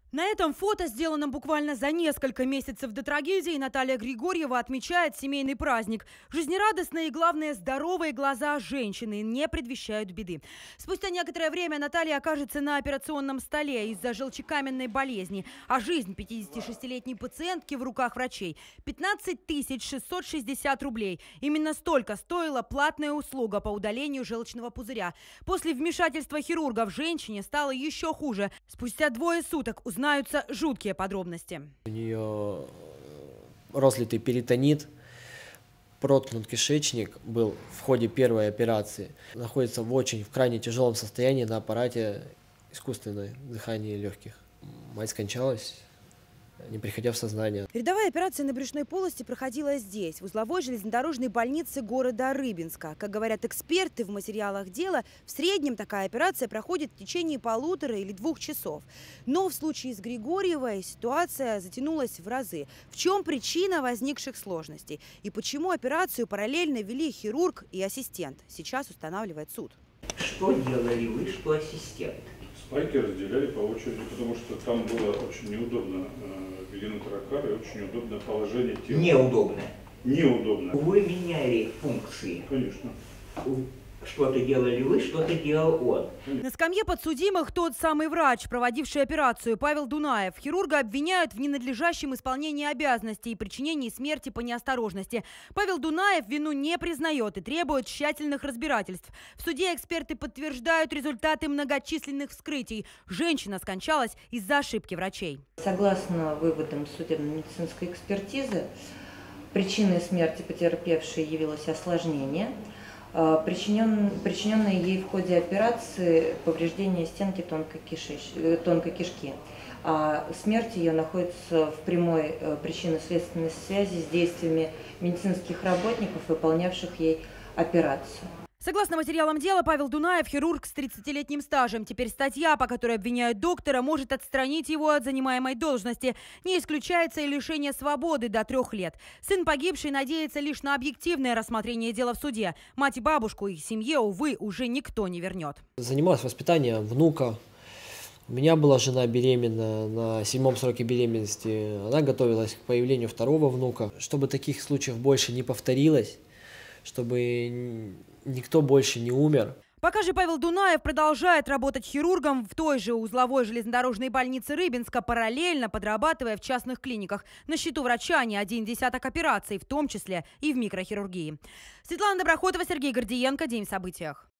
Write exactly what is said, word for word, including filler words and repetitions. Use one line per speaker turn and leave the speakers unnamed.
На этом фото, сделанном буквально за несколько месяцев до трагедии, Наталья Григорьева отмечает семейный праздник. Жизнерадостные и, главное, здоровые глаза женщины не предвещают беды. Спустя некоторое время Наталья окажется на операционном столе из-за желчекаменной болезни, а жизнь пятидесятишестилетней пациентки в руках врачей – пятнадцать тысяч шестьсот шестьдесят рублей. Именно столько стоила платная услуга по удалению желчного пузыря. После вмешательства хирургов женщине стало еще хуже. Спустя двое суток узнаются жуткие подробности.
У нее розлитый перитонит, проткнут кишечник был в ходе первой операции. Находится в очень, в крайне тяжелом состоянии на аппарате искусственное дыхание легких. Мать скончалась, не приходя в сознание.
Рядовая операция на брюшной полости проходила здесь, в узловой железнодорожной больнице города Рыбинска. Как говорят эксперты в материалах дела, в среднем такая операция проходит в течение полутора или двух часов. Но в случае с Григорьевой ситуация затянулась в разы. В чем причина возникших сложностей? И почему операцию параллельно вели хирург и ассистент? Сейчас устанавливает суд.
Что делали вы, что ассистент?
Спайки разделяли по очереди, потому что там было очень неудобно э, введены таракары, очень неудобное положение тела.
Неудобно.
Неудобно.
Вы меняли функции.
Конечно.
Что-то делали вы, что-то делал он.
На скамье подсудимых тот самый врач, проводивший операцию, Павел Дунаев. Хирурга обвиняют в ненадлежащем исполнении обязанностей и причинении смерти по неосторожности. Павел Дунаев вину не признает и требует тщательных разбирательств. В суде эксперты подтверждают результаты многочисленных вскрытий. Женщина скончалась из-за ошибки врачей.
Согласно выводам судебно-медицинской экспертизы, причиной смерти потерпевшей явилось осложнение, Причинен, причиненное ей в ходе операции повреждение стенки тонкой, кишеч, тонкой кишки. А смерть ее находится в прямой причинно-следственной связи с действиями медицинских работников, выполнявших ей операцию.
Согласно материалам дела, Павел Дунаев – хирург с тридцатилетним стажем. Теперь статья, по которой обвиняют доктора, может отстранить его от занимаемой должности. Не исключается и лишение свободы до трех лет. Сын погибшей надеется лишь на объективное рассмотрение дела в суде. Мать и бабушку их семье, увы, уже никто не вернет.
Занималась воспитанием внука. У меня была жена беременна на седьмом сроке беременности. Она готовилась к появлению второго внука. Чтобы таких случаев больше не повторилось, чтобы никто больше не умер.
Пока же Павел Дунаев продолжает работать хирургом в той же узловой железнодорожной больнице Рыбинска, параллельно подрабатывая в частных клиниках. На счету врача не один десяток операций, в том числе и в микрохирургии. Светлана Доброхотова, Сергей Гордиенко. День в событиях.